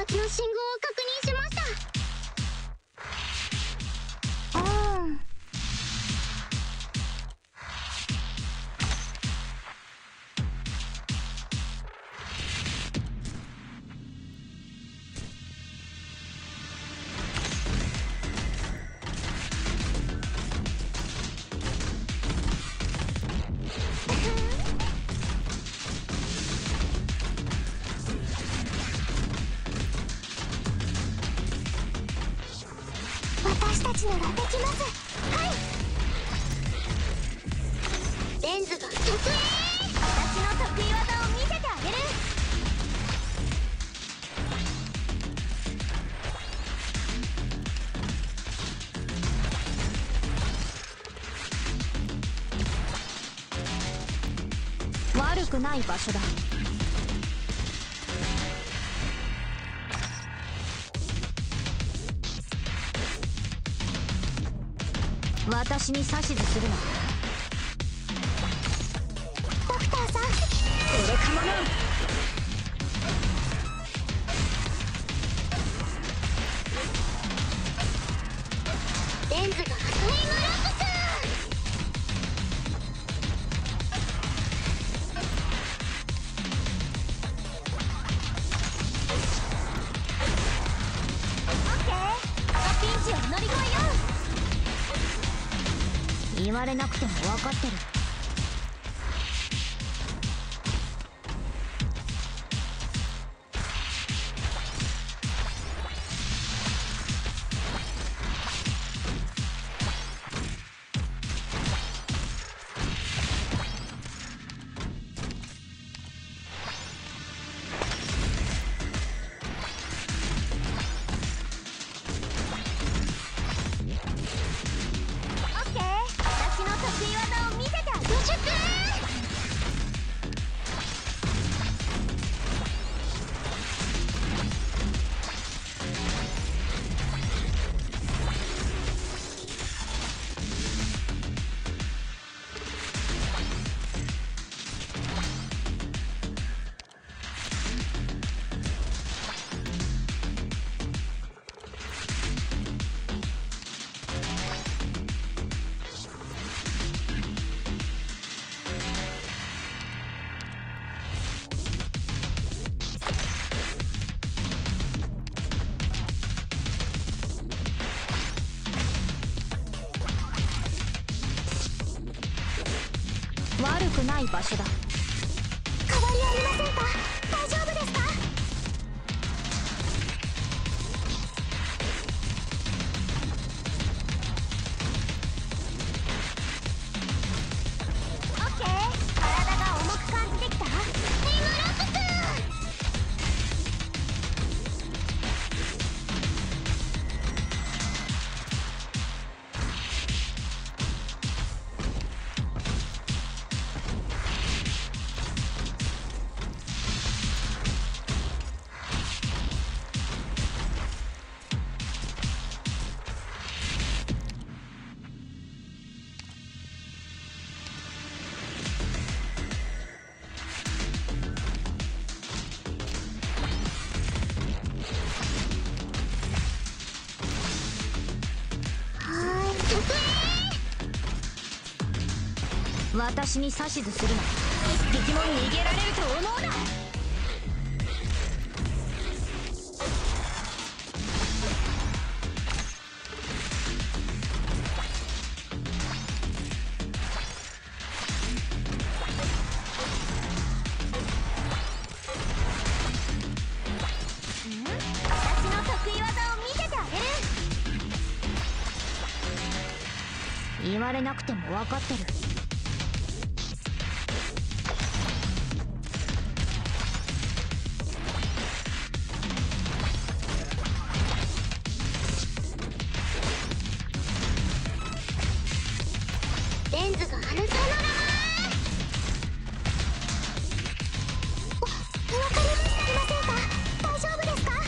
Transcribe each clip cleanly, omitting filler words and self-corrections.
ちの信号を確認しました。私たちならできます。はい。レンズが得意。私の得意技を見せてあげる。 悪くない場所だ。私に指図するな。 ドクターさん、 愚か者。 レンズがタイムラプス。オッケー。ピンチを乗り越えよう。 言われなくても分かってる。悪くない場所だ。 変わりありませんか？大丈夫ですか？オッケー。体が重く感じてきた？タイムラプス。 私に指図するな。一匹も逃げられると思うな。 私の得意技を見せてあげる。 言われなくても分かってる。 レンズがあるさなら。わかりませんか？大丈夫ですか？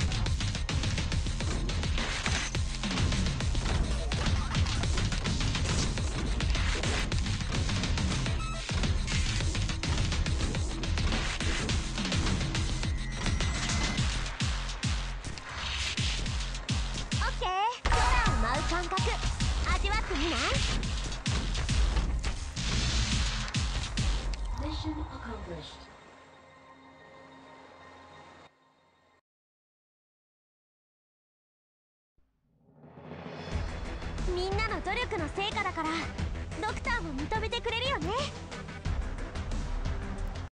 ってみない？ Mission accomplished. みんなの努力の成果だからドクターも認めてくれるよね。